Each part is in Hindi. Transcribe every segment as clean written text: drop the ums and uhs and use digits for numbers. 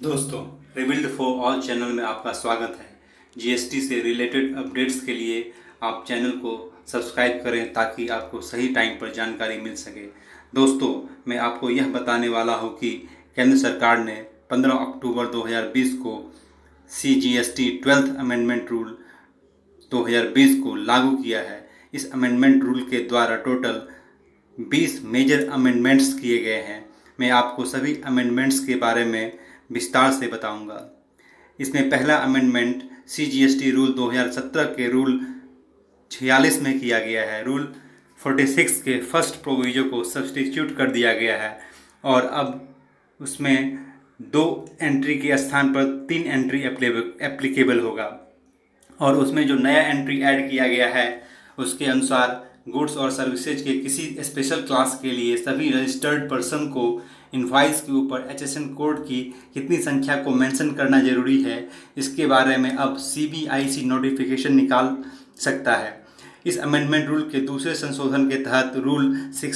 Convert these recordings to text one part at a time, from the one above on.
दोस्तों, रिबिल्ड फॉर ऑल चैनल में आपका स्वागत है। जीएसटी से रिलेटेड अपडेट्स के लिए आप चैनल को सब्सक्राइब करें ताकि आपको सही टाइम पर जानकारी मिल सके। दोस्तों, मैं आपको यह बताने वाला हूं कि केंद्र सरकार ने 15 अक्टूबर 2020 को CGST 12th अमेंडमेंट रूल 2020 को लागू किया है। इस अमेंडमेंट रूल के द्वारा टोटल 20 मेजर अमेंडमेंट्स किए गए हैं। मैं आपको सभी अमेंडमेंट्स के बारे में विस्तार से बताऊंगा। इसमें पहला अमेंडमेंट CGST रूल 2017 के रूल 46 में किया गया है। रूल 46 के फर्स्ट प्रोविजन को सब्स्टिट्यूट कर दिया गया है और अब उसमें 2 एंट्री के स्थान पर 3 एंट्री एप्लीकेबल होगा। और उसमें जो नया एंट्री ऐड किया गया है उसके अनुसार गुड्स और सर्विसेज के किसी स्पेशल क्लास के लिए सभी रजिस्टर्ड पर्सन को इनवॉइस के ऊपर HSN कोड की कितनी संख्या को मेंशन करना जरूरी है, इसके बारे में अब CBIC नोटिफिकेशन निकाल सकता है। इस अमेंडमेंट रूल के दूसरे संशोधन के तहत रूल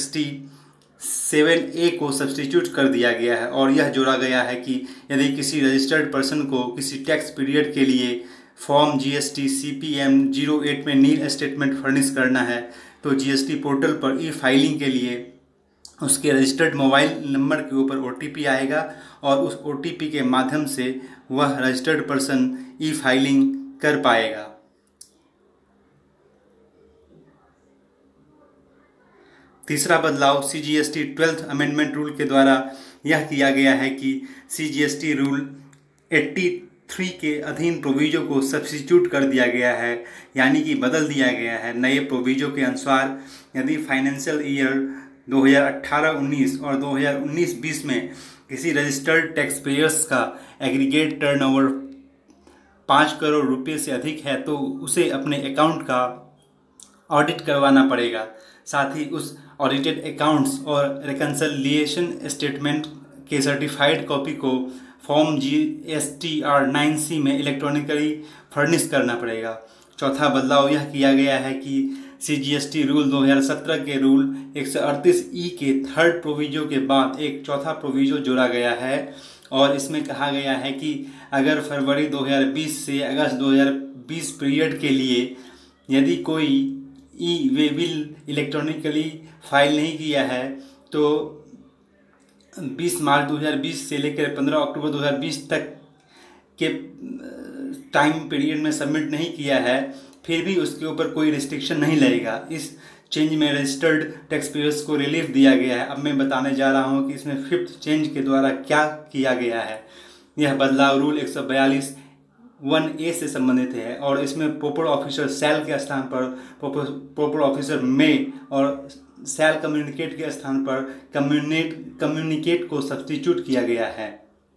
67A को सब्स्टिट्यूट कर दिया गया है और यह जोड़ा गया है कि यदि किसी रजिस्टर्ड पर्सन को किसी टैक्स पीरियड के लिए फॉर्म GST CPM 08 में नील स्टेटमेंट फर्निश करना है तो GST पोर्टल पर ई-फाइलिंग के लिए उसके रजिस्टर्ड मोबाइल नंबर के ऊपर OTP आएगा और उस OTP के माध्यम से वह रजिस्टर्ड पर्सन ई-फाइलिंग कर पाएगा। तीसरा बदलाव CGST 12th अमेंडमेंट रूल के द्वारा यह किया गया है कि CGST रूल 83 के अधीन प्रोविजो को सब्स्टिट्यूट कर दिया गया है, यानी कि बदल दिया गया है। नए प्रोविजो के अनुसार यदि फाइनेंशियल ईयर 2018-19 और 2019-20 में किसी रजिस्टर्ड टैक्स पेयर्स का एग्रीगेट टर्नओवर 5 करोड़ रुपये से अधिक है तो उसे अपने अकाउंट का ऑडिट करवाना पड़ेगा। साथ ही उस ऑडिटेड अकाउंट्स और रिकन्सिलिएशन स्टेटमेंट के सर्टिफाइड कॉपी को फॉर्म GSTR 9C में इलेक्ट्रॉनिकली फर्निश करना पड़ेगा। चौथा बदलाव यह किया गया है कि CGST रूल 2017 के रूल 138E के थर्ड प्रोविजो के बाद एक चौथा प्रोविजो जोड़ा गया है और इसमें कहा गया है कि अगर फरवरी 2020 से अगस्त 2020 पीरियड के लिए यदि कोई वे बिल इलेक्ट्रॉनिकली फाइल नहीं किया है तो 20 मार्च 2020 से लेकर 15 अक्टूबर 2020 तक के टाइम पीरियड में सबमिट नहीं किया है, फिर भी उसके ऊपर कोई रिस्ट्रिक्शन नहीं लगेगा। इस चेंज में रजिस्टर्ड टैक्स पेयर्स को रिलीफ दिया गया है। अब मैं बताने जा रहा हूं कि इसमें 5th चेंज के द्वारा क्या किया गया है। यह बदलाव रूल 142(1)A से संबंधित है और इसमें प्रॉपर ऑफिसर शैल के स्थान पर प्रॉपर ऑफिसर मे और शैल कम्युनिकेट के स्थान पर कम्युनिकेट को सब्स्टिट्यूट किया गया है।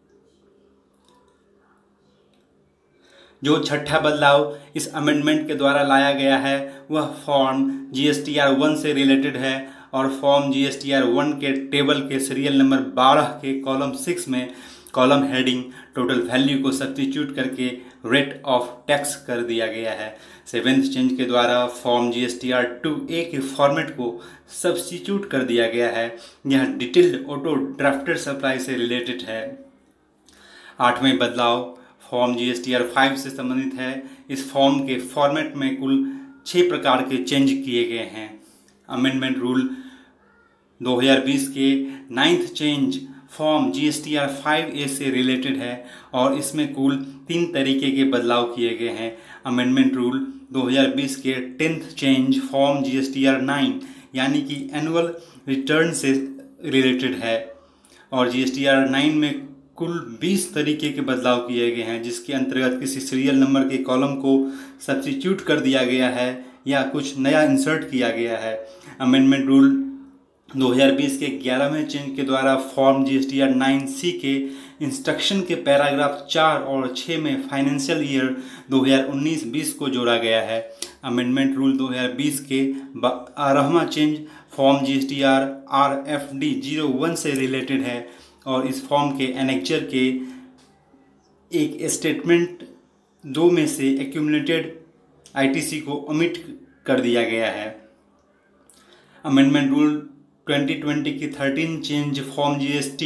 जो छठा बदलाव इस अमेंडमेंट के द्वारा लाया गया है वह फॉर्म GSTR 1 से रिलेटेड है और फॉर्म GSTR 1 के टेबल के सीरियल नंबर 12 के कॉलम 6 में कॉलम हेडिंग टोटल वैल्यू को सब्स्टिट्यूट करके रेट ऑफ टैक्स कर दिया गया है। 7th चेंज के द्वारा फॉर्म GSTR 2A के फॉर्मेट को सब्स्टिट्यूट कर दिया गया है। यह डिटेल्ड ऑटो ड्राफ्टेड सप्लाई से रिलेटेड है। 8वें बदलाव फॉर्म GSTR 5 से संबंधित है। इस फॉर्म के फॉर्मेट में कुल 6 प्रकार के चेंज किए गए हैं। अमेंडमेंट रूल 2020 के 9th change form GSTR 5A से रिलेटेड है और इसमें कुल 3 तरीके के बदलाव किए गए हैं। अमेंडमेंट रूल 2020 के 10th चेंज फॉर्म GSTR 9 यानी कि एनुअल रिटर्न से रिलेटेड है और GSTR 9 में कुल 20 तरीके के बदलाव किए गए हैं, जिसके अंतर्गत किसी सीरियल नंबर के कॉलम को सब्स्टिट्यूट कर दिया गया है या कुछ नया इंसर्ट किया गया है। अमेंडमेंट रूल 2020 के 11वें चेंज के द्वारा फॉर्म GSTR 9C के इंस्ट्रक्शन के पैराग्राफ 4 और 6 में फाइनेंशियल ईयर 2019-20 को जोड़ा गया है। अमेंडमेंट रूल 2020 के 12वां चेंज फॉर्म GSTR RFD 01 से रिलेटेड है और इस फॉर्म के एनेक्चर के एक स्टेटमेंट 2 में से एक्यूमुलेटेड ITC को ओमिट कर दिया गया है। अमेंडमेंट रूल 2020 की 13 चेंज फॉर्म GST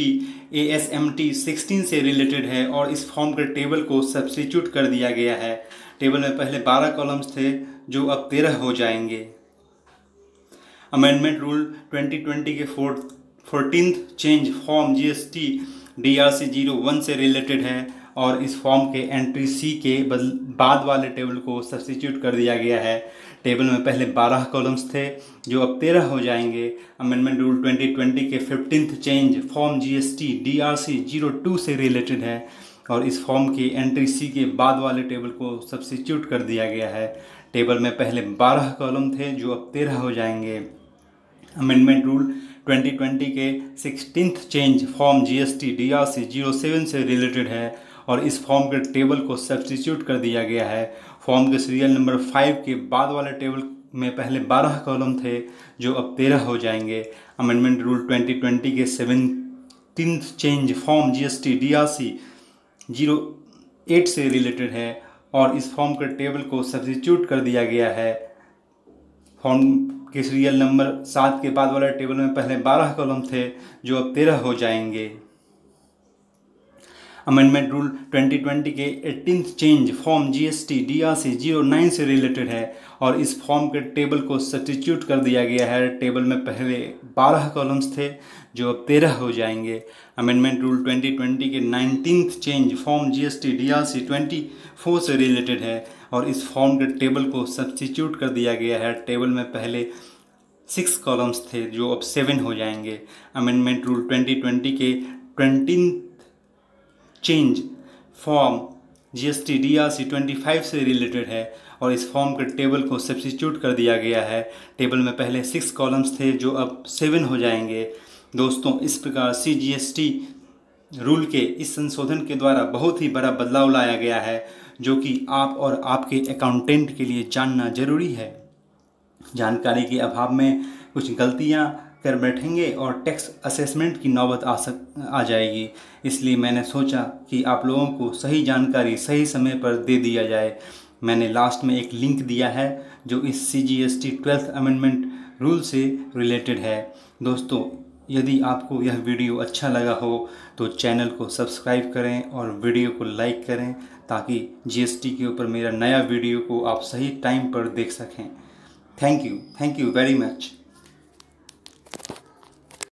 ASMT 16 से रिलेटेड है और इस फॉर्म के टेबल को सब्स्टिट्यूट कर दिया गया है। टेबल में पहले 12 कॉलम्स थे जो अब 13 हो जाएंगे। अमेंडमेंट रूल 2020 के 14th change form GST DRC 01 से रिलेटेड है और इस फॉर्म के एंट्री सी के बाद वाले टेबल को सब्स्टिट्यूट कर दिया गया है। टेबल में पहले 12 कॉलम्स थे जो अब 13 हो जाएंगे। अमेंडमेंट रूल 2020 के 15th change form GST DRC 02 से रिलेटेड है और इस फॉर्म की एंट्री सी के बाद वाले टेबल को सब्स्टिट्यूट कर दिया गया है। टेबल में पहले 12 कॉलम थे जो अब 13 हो जाएंगे। अमेंडमेंट रूल 2020 के 16th change form GST DRC 07 से रिलेटेड है और इस फॉर्म के टेबल को सब्स्टिट्यूट कर दिया गया है। फॉर्म के सीरियल नंबर 5 के बाद वाले टेबल में पहले 12 कॉलम थे जो अब 13 हो जाएंगे। अमेंडमेंट रूल 2020 के 17th change form GST DRC 08 से रिलेटेड है और इस फॉर्म के टेबल को सब्स्टिट्यूट कर दिया गया है। फॉर्म के सीरियल नंबर 7 के बाद वाले टेबल में पहले 12 कॉलम थे जो अब 13 हो जाएंगे। अमेंडमेंट रूल 2020 के 18th change form GST DRC 09 से रिलेटेड है और इस फॉर्म के टेबल को सब्स्टिट्यूट कर दिया गया है। टेबल में पहले 12 कॉलम्स थे जो अब 13 हो जाएंगे। अमेंडमेंट रूल 2020 के 19th change form GST DRC 24 से रिलेटेड है और इस फॉर्म के टेबल को सब्स्टिट्यूट कर दिया गया है। टेबल में पहले 6 कॉलम्स थे जो अब 7 हो जाएंगे। अमेंडमेंट रूल 2020 के 20th change form GST DRC 25 से रिलेटेड है और इस फॉर्म के टेबल को सब्स्टिट्यूट कर दिया गया है। टेबल में पहले 6 कॉलम्स थे जो अब 7 हो जाएंगे। दोस्तों, इस प्रकार CGST रूल के इस संशोधन के द्वारा बहुत ही बड़ा बदलाव लाया गया है जो कि आप और आपके अकाउंटेंट के लिए जानना जरूरी है। जानकारी के अभाव में कुछ गलतियां कर बैठेंगे और टैक्स असेसमेंट की नौबत आ जाएगी। इसलिए मैंने सोचा कि आप लोगों को सही जानकारी सही समय पर दे दिया जाए। मैंने लास्ट में एक लिंक दिया है जो इस CGST 12th अमेंडमेंट रूल से रिलेटेड है। दोस्तों, यदि आपको यह वीडियो अच्छा लगा हो तो चैनल को सब्सक्राइब करें और वीडियो को लाइक करें ताकि GST के ऊपर मेरा नया वीडियो को आप सही टाइम पर देख सकें। Thank you very much.